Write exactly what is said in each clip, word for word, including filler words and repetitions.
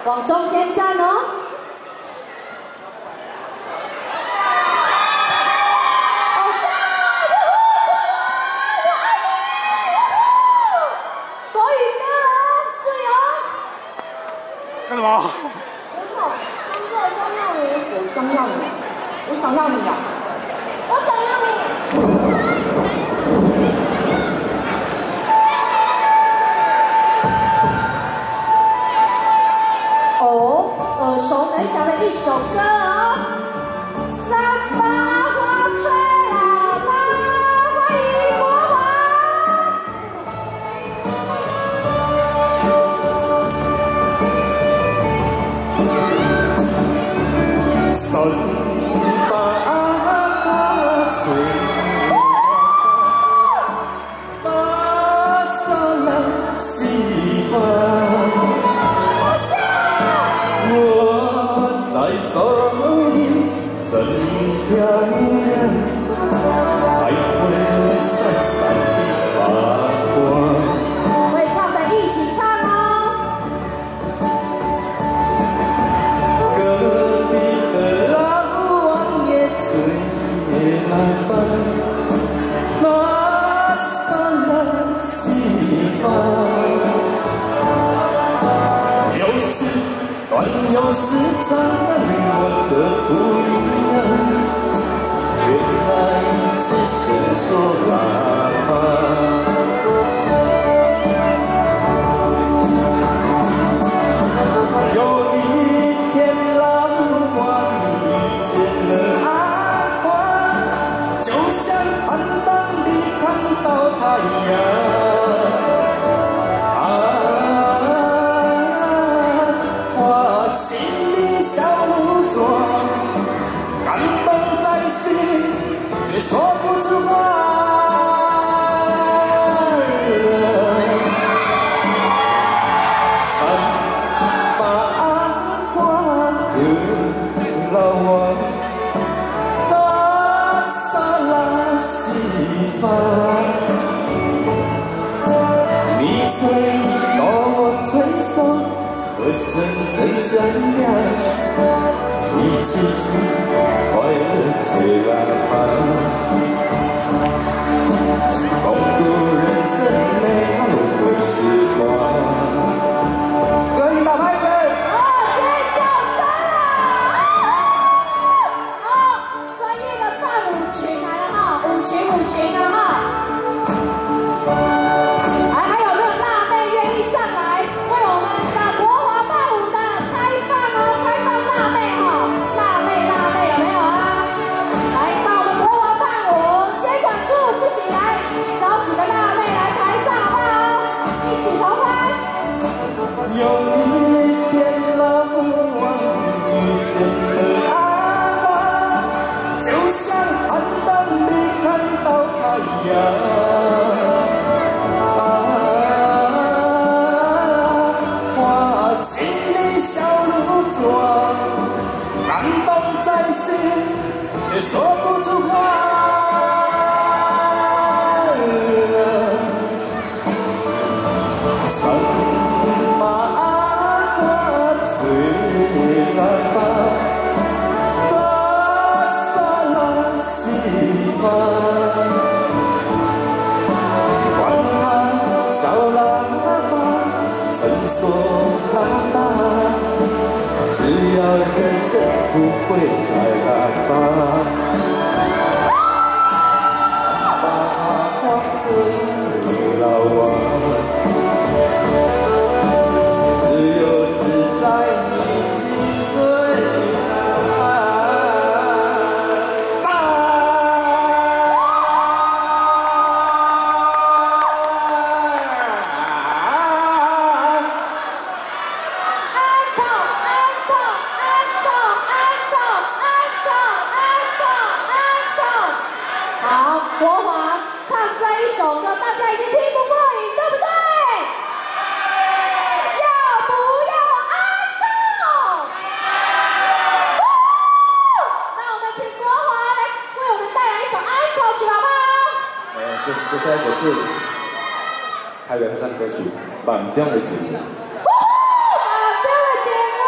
往中间站哦。偶像，呜呼，我爱你，呜呼，国语歌哦，是哦。 干什么？ 真的，现在想要你，我想要你，我想要你呀，我想要你。 哦，耳熟能详的一首歌哦，三把花吹喇叭，欢迎国华。 三把花吹喇叭，洒了西花。 在手里真漂亮，还会闪闪的发光。 会唱的一起唱哦。 隔壁的老王爷吹喇叭，那洒了西花。有时。 短有时长，我的不一样，原来是伸缩喇叭。有一天，老王遇见了阿花，就像寒冬里看到太阳。 心里小鹿撞，感动在心，却说不出话。三把花和老王，他洒了西花。你吹到我吹手。 歌声最响亮，一起唱快乐吹喇叭，共度人生美好的时光。可以打拍子。 哦，尖叫声啊！哦，专业的伴舞群来了哈，舞群舞群啊哈。 有一天，老王遇见了阿花，就像寒冬里看到太阳。啊，花心里小鹿撞，感动在心，却说不出话。 喇叭，打洒了西花，管它小喇叭、伸缩喇叭，只要人生不会再喇叭。三把花和老王，自由自在。 吹喇叭， 安可安可安可安可安可安可安可。好，国华唱这一首歌，大家一定听不过瘾，对不对？ 曲好不好？ 呃，接接下来首是台北合唱歌曲《忘掉的情人》。 忘掉的情人。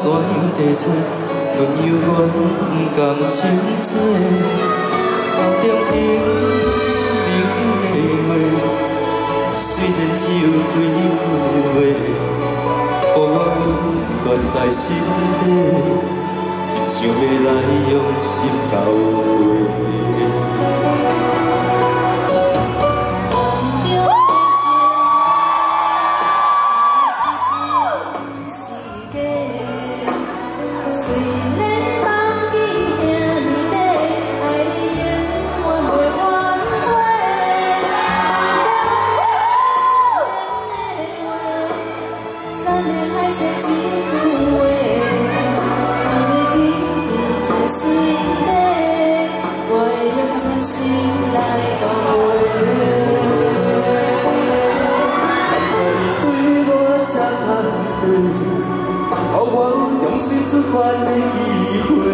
怎样地找？论犹原感情债，点点零的话，虽然只有几句话，予我温暖在心底。 一想要来用心交陪。重新出发的机会，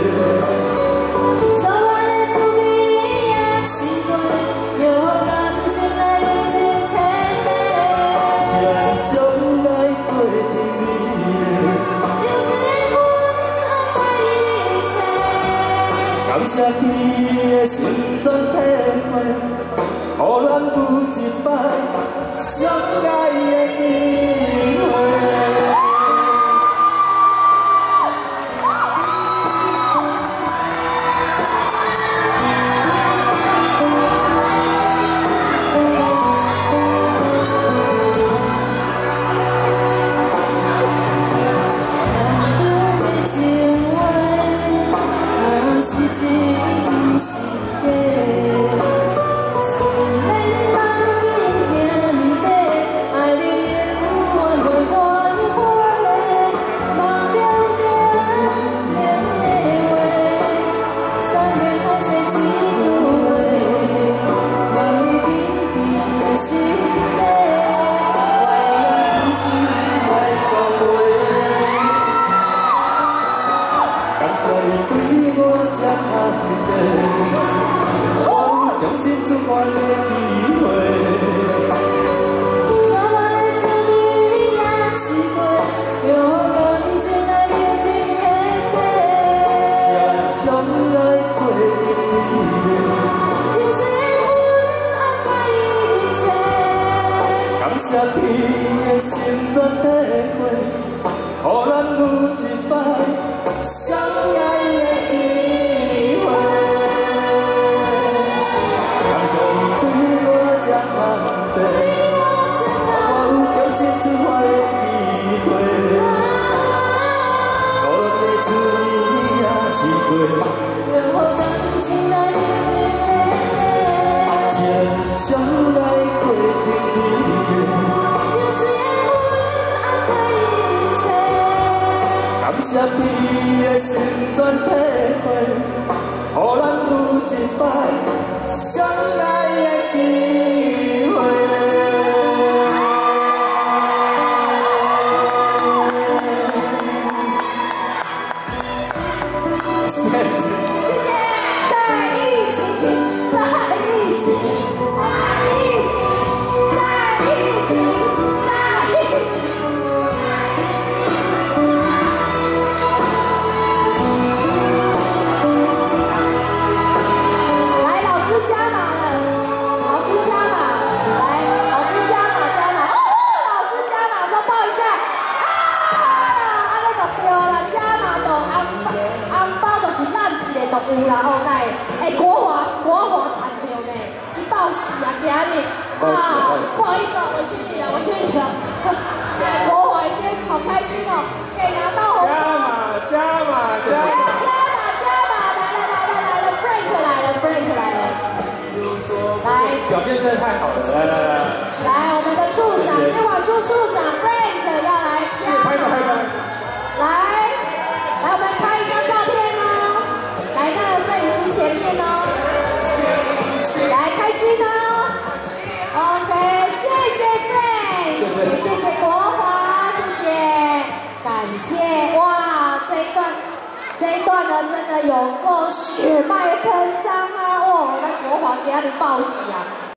昨晚的滋味也试过，又感情来认真体贴。 这相爱过程里， 就是缘分安排一切。 感谢天的心全体会，予咱有一摆相爱的机会。 是真不是假，虽然梦境遐尼短，爱你永远袂反悔。梦中中念的话，山盟海誓一句话，让你铭记在心底，我会用真心来交陪。 感谢你对我。 这肯定，我有重新出发的机会。 昨晚的滋味也试过，又感情来认真体贴。 这相爱过程里， 就是缘分安排一切。 感谢天的心全体会，予咱有一摆相爱的机会。 出发的机会，昨晚的滋味也试过， 又予感情来认真体贴。 这相爱过程里， 就是缘分安排一切。 感谢天的心全体会，予咱有一摆相爱的机会。 谢谢， 谢谢，在一起，在一起，在一起，在一起，在一起。来，老师加码了，老师加码，来，老师加码加码，哦，老师加码，再抱一下。 安尼就对啦，加码就红包，红包就是揽一个就有啦，后盖。哎，国华是国华弹掉呢，一报喜啊，今日啊，不好意思啊，委屈你了，委屈你了。现在国华今天好开心哦，可以拿到红包。 加码加码加码！ 加码加码，来了来了来了 ，Frank 来了 ，Frank 来了。来， 表现真的太好了，来来来。 来，我们的处长，监管处处长 Frank 要来加码。 拍照拍照。 来，来，我们拍一张照片哦。来，这个摄影师前面哦。来，开心哦。OK， 谢谢 Frank， 也谢谢国华，谢谢，感谢哇，这一段，这一段呢，真的有够血脉喷张啊！哦，那国华给你报喜啊！